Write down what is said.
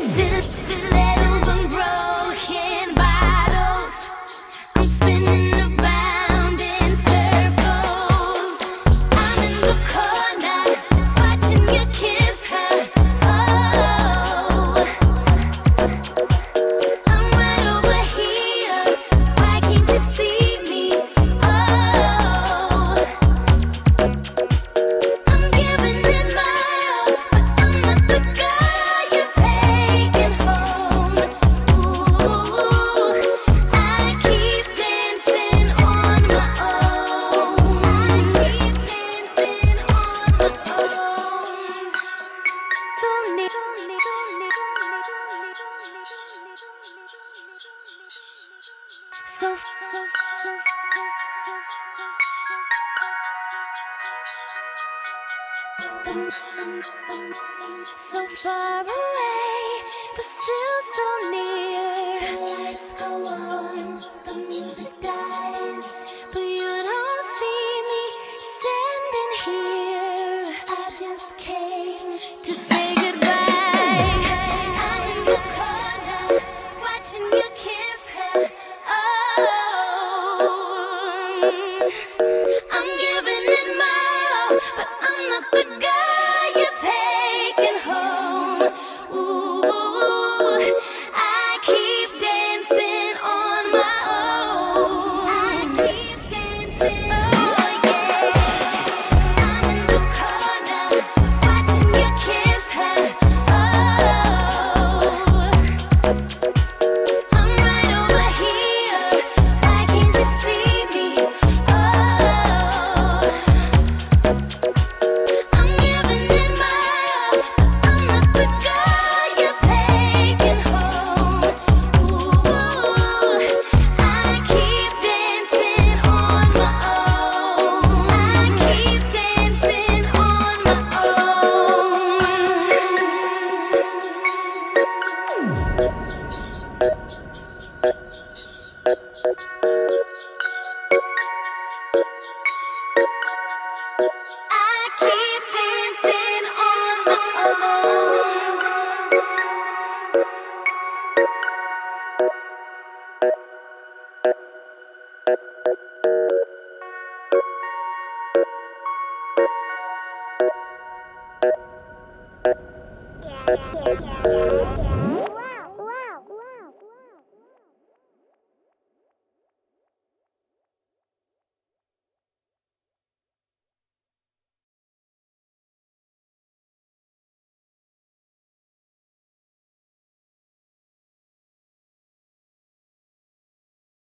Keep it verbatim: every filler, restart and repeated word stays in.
Still, stilettos on broken bottles. I'm spinning around in circles. I'm in the corner, watching you kiss her. Oh, I'm right over here. Why can't you see me? Oh, I'm giving it my all, but I'm not the girl you're taking home. Ooh, I keep dancing on my own. I keep dancing on my own. Don't need, so, so, so far away.